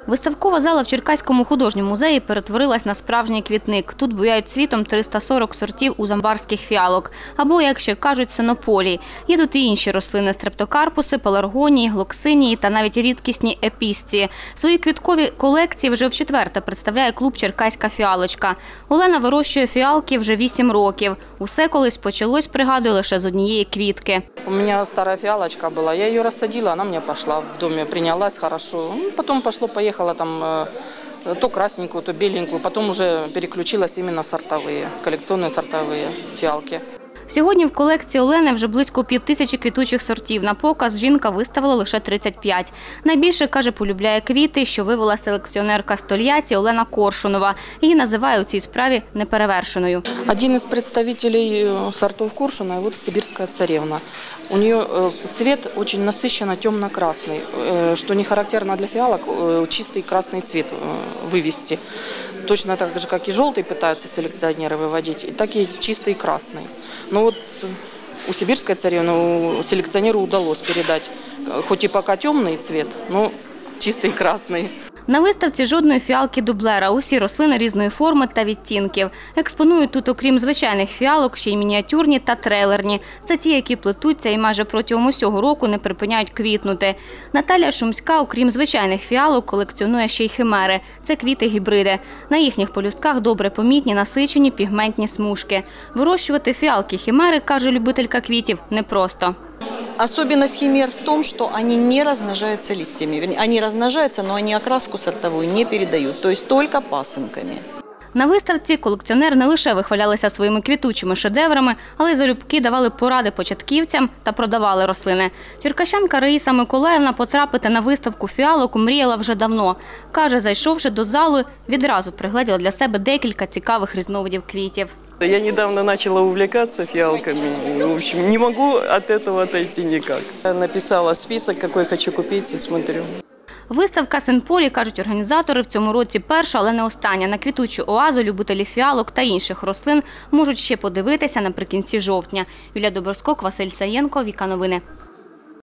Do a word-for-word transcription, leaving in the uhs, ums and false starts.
Виставкова зала в Черкаському художньому музеї перетворилась на справжній квітник. Тут буяють цвітом триста сорок сортів узамбарських фіалок. Або, як ще кажуть, синополії. Є тут і інші рослини – стрептокарпуси, пеларгонії, глоксинії та навіть рідкісні епісції. Свої квіткові колекції вже вчетверте представляє клуб «Черкаська фіалочка». Олена вирощує фіалки вже вісім років. Усе колись почалось, пригадує, лише з однієї квітки. У мене стара фіалочка була, я її розсадила, вона мені пішла в домі, прийнялась хорошо. Потім пішло-поїхало. Там то красненькую, то беленькую, потом уже переключилась именно в сортовые, коллекционные сортовые фиалки. Сьогодні в колекції Олени вже близько півтисячі квітучих сортів. На показ жінка виставила лише тридцять п'ять. Найбільше, каже, полюбляє квіти, що вивела селекціонерка з Тольятті Олена Коршунова. Її називає у цій справі неперевершеною. Один із представителей сортов Коршуна – вот сибирская царевна. У нее цвет очень насыщенно темно-красный, что не характерно для фиалок, чистый красный цвет вывести. Точно так же, как и желтый пытаются селекционеры выводить, так и чистый красный. Но вот у сибирской царевны селекционеру удалось передать, хоть и пока темный цвет, но чистый красный. На виставці жодної фіалки-дублера. Усі рослини різної форми та відтінків. Експонують тут, окрім звичайних фіалок, ще й мініатюрні та трейлерні. Це ті, які плетуться і майже протягом усього року не припиняють квітнути. Наталя Шумська, окрім звичайних фіалок, колекціонує ще й химери. Це квіти-гібриди. На їхніх полюстках добре помітні насичені пігментні смужки. Вирощувати фіалки-химери, каже любителька квітів, непросто. Особенность химер в том, что они не размножаются листьями. Они размножаются, но они окраску сортовую не передают, то есть только пасынками. На виставці колекціонери не лише вихвалялися своїми квітучими шедеврами, але й залюбки давали поради початківцям та продавали рослини. Черкащанка Раїса Миколаївна потрапити на виставку фіалок мріяла вже давно. Каже, зайшовши до залу, відразу пригледіла для себе декілька цікавих різновидів квітів. Я недавно начала увлекаться фиалками, в общем, не могу от этого отойти никак. Я написала список, какой хочу купить, и смотрю. Виставка «Синполі», кажуть організатори, в цьому році перша, але не остання. На квітучу оазу любителі фіалок та інших рослин можуть ще подивитися наприкінці жовтня. Юлія Доброскок, Василь Саєнко, Віка Новини.